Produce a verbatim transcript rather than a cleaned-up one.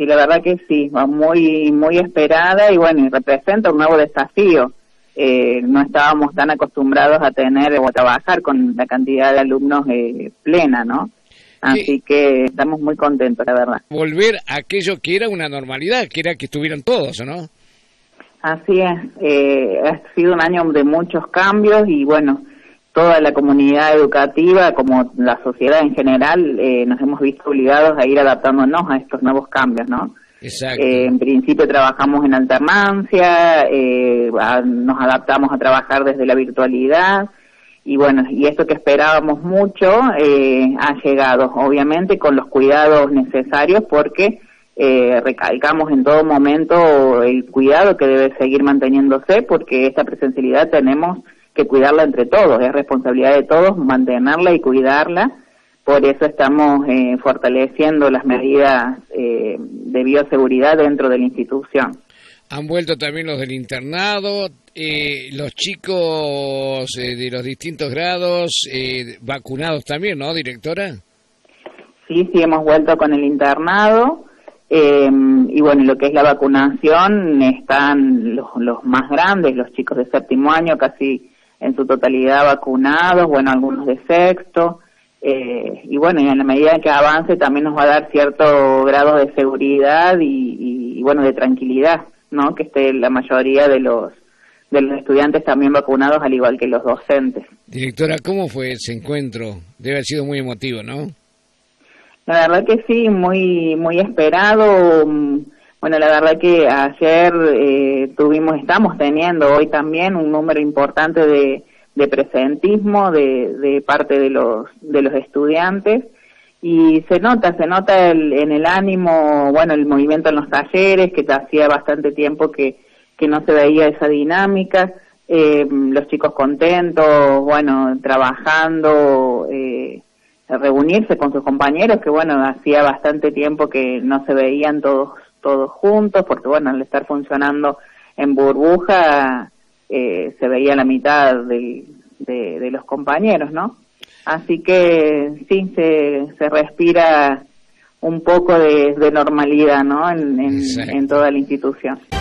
sí, la verdad que sí, va muy, muy esperada y bueno, y representa un nuevo desafío. Eh, no estábamos tan acostumbrados a tener o a trabajar con la cantidad de alumnos eh, plena, ¿no? Así ¿Qué? que estamos muy contentos, la verdad. Volver a aquello que era una normalidad, que era que estuvieran todos, ¿o no? Así es, eh, ha sido un año de muchos cambios y bueno, toda la comunidad educativa, como la sociedad en general, eh, nos hemos visto obligados a ir adaptándonos a estos nuevos cambios, ¿no? Exacto. Eh, en principio trabajamos en alternancia, eh, a, nos adaptamos a trabajar desde la virtualidad y bueno, y esto que esperábamos mucho eh, ha llegado, obviamente con los cuidados necesarios porque eh, recalcamos en todo momento el cuidado que debe seguir manteniéndose porque esta presencialidad tenemos que cuidarla entre todos, es responsabilidad de todos mantenerla y cuidarla. Por eso estamos eh, fortaleciendo las medidas eh, de bioseguridad dentro de la institución. Han vuelto también los del internado, eh, los chicos eh, de los distintos grados eh, vacunados también, ¿no, directora? Sí, sí, hemos vuelto con el internado eh, y bueno, lo que es la vacunación están los, los más grandes, los chicos de séptimo año casi en su totalidad vacunados, bueno, algunos de sexto. Eh, y bueno, y en la medida que avance también nos va a dar cierto grado de seguridad y, y, y bueno, de tranquilidad, ¿no? Que esté la mayoría de los de los estudiantes también vacunados, al igual que los docentes. Directora, ¿cómo fue ese encuentro? Debe haber sido muy emotivo, ¿no? La verdad que sí, muy muy esperado. Bueno, la verdad que ayer eh, tuvimos, estamos teniendo hoy también un número importante de de presentismo de, de parte de los de los estudiantes y se nota, se nota el, en el ánimo, bueno, el movimiento en los talleres, que hacía bastante tiempo que, que no se veía esa dinámica, eh, los chicos contentos, bueno, trabajando, eh, reunirse con sus compañeros, que bueno, hacía bastante tiempo que no se veían todos, todos juntos, porque bueno, al estar funcionando en burbuja, Eh, se veía la mitad de, de, de los compañeros, ¿no? Así que sí, se, se respira un poco de, de normalidad, ¿no? En, en, en toda la institución.